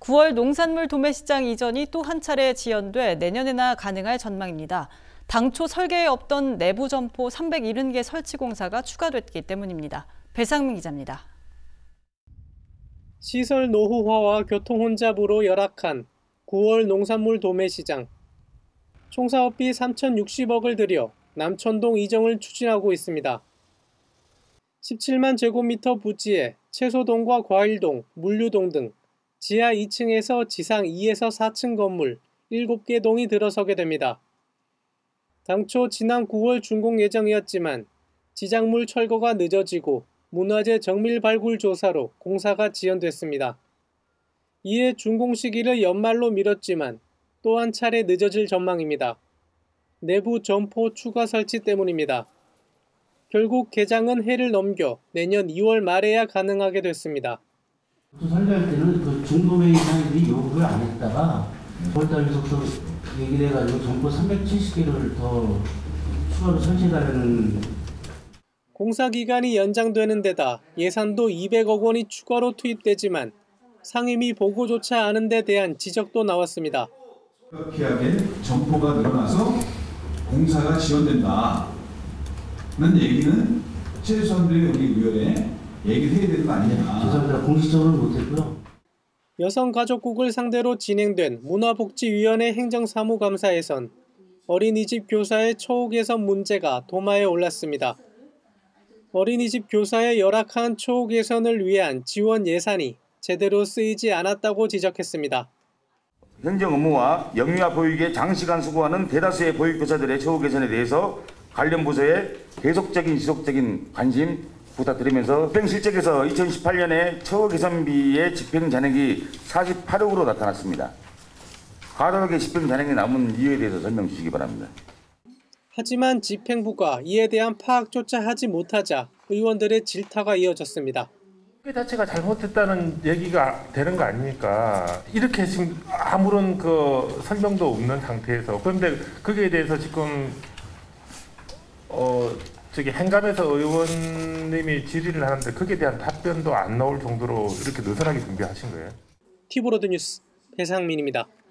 9월 농산물 도매시장 이전이 또 한 차례 지연돼 내년에나 가능할 전망입니다. 당초 설계에 없던 내부 점포 370개 설치 공사가 추가됐기 때문입니다. 배상민 기자입니다. 시설 노후화와 교통 혼잡으로 열악한 9월 농산물 도매시장. 총 사업비 3,060억을 들여 남천동 이정을 추진하고 있습니다. 17만 제곱미터 부지에 채소동과 과일동, 물류동 등 지하 2층에서 지상 2에서 4층 건물 7개 동이 들어서게 됩니다. 당초 지난 9월 준공 예정이었지만 지작물 철거가 늦어지고 문화재 정밀 발굴 조사로 공사가 지연됐습니다. 이에 준공 시기를 연말로 미뤘지만 또 한 차례 늦어질 전망입니다. 내부 점포 추가 설치 때문입니다. 결국 개장은 해를 넘겨 내년 2월 말에야 가능하게 됐습니다. 설계할 때는 그 중도매 이상이 요구를 안 했다가 9월달부터 얘기를 해가지고 점포 370개를 더 추가로 설치하려는. 공사 기간이 연장되는 데다 예산도 200억 원이 추가로 투입되지만 상임위 보고조차 않은 데 대한 지적도 나왔습니다. 급하게 점포가 늘어나서 공사가 지연된다는 얘기는 최소한들이 우리 의원에 얘기를 해야 되는 거 아니냐. 죄송합니다. 공식적으로는 못했고요. 여성가족국을 상대로 진행된 문화복지위원회 행정사무감사에선 어린이집 교사의 처우 개선 문제가 도마에 올랐습니다. 어린이집 교사의 열악한 처우 개선을 위한 지원 예산이 제대로 쓰이지 않았다고 지적했습니다. 행정 업무와 영유아 보육에 장시간 수고하는 대다수의 보육교사들의 처우 개선에 대해서 관련 부서에 계속적인 지속적인 관심 부탁드리면서 집행 실적에서 2018년에 처우 개선비의 집행 잔액이 48억으로 나타났습니다. 과다하게 집행 잔액이 남은 이유에 대해서 설명 주시기 바랍니다. 하지만 집행부가 이에 대한 파악조차 하지 못하자 의원들의 질타가 이어졌습니다. 그 자체가 잘못했다는 얘기가 되는 거 아닙니까? 이렇게 지금 아무런 그 설명도 없는 상태에서. 그런데 거기에 대해서 지금 행감에서 의원님이 질의를 하는데 거기에 대한 답변도 안 나올 정도로 이렇게 느슨하게 준비하신 거예요? 티브로드 뉴스 배상민입니다.